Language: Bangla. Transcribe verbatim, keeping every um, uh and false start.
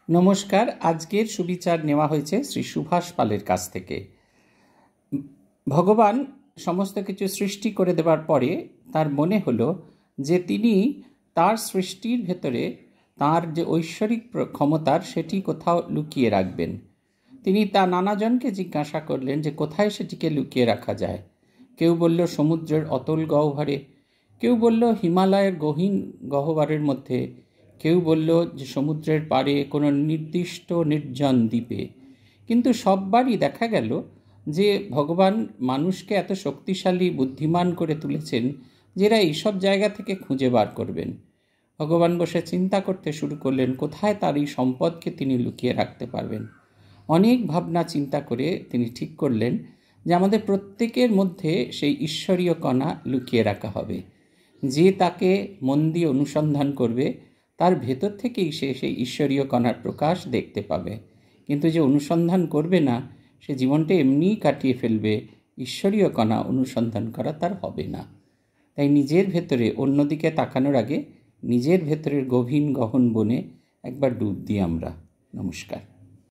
নমস্কার। আজকের সুবিচার নেওয়া হয়েছে শ্রী সুভাষ পালের কাছ থেকে। ভগবান সমস্ত কিছু সৃষ্টি করে দেওয়ার পরে তার মনে হলো যে তিনি তার সৃষ্টির ভেতরে তার যে ঐশ্বরিক ক্ষমতার সেটি কোথাও লুকিয়ে রাখবেন। তিনি তা নানাজনকে জিজ্ঞাসা করলেন যে কোথায় সেটিকে লুকিয়ে রাখা যায়। কেউ বলল সমুদ্রের অতল গহ্বরে, কেউ বলল হিমালয়ের গহীন গহ্বরের মধ্যে, কেউ বলল যে সমুদ্রের পাড়ে কোনো নির্দিষ্ট নির্জন দ্বীপে। কিন্তু সববারই দেখা গেল যে ভগবান মানুষকে এত শক্তিশালী বুদ্ধিমান করে তুলেছেন যেরা এইসব জায়গা থেকে খুঁজে বার করবেন। ভগবান বসে চিন্তা করতে শুরু করলেন কোথায় তার এই সম্পদকে তিনি লুকিয়ে রাখতে পারবেন। অনেক ভাবনা চিন্তা করে তিনি ঠিক করলেন যে আমাদের প্রত্যেকের মধ্যে সেই ঈশ্বরীয় কণা লুকিয়ে রাখা হবে। যে তাকে মন দিয়ে অনুসন্ধান করবে তার ভেতর থেকেই সে সেই ঈশ্বরীয় কণার প্রকাশ দেখতে পাবে। কিন্তু যে অনুসন্ধান করবে না সে জীবনটা এমনিই কাটিয়ে ফেলবে, ঈশ্বরীয় কণা অনুসন্ধান করা তার হবে না। তাই নিজের ভেতরে অন্যদিকে তাকানোর আগে নিজের ভেতরের গভীর গহন বনে একবার ডুব দিই আমরা। নমস্কার।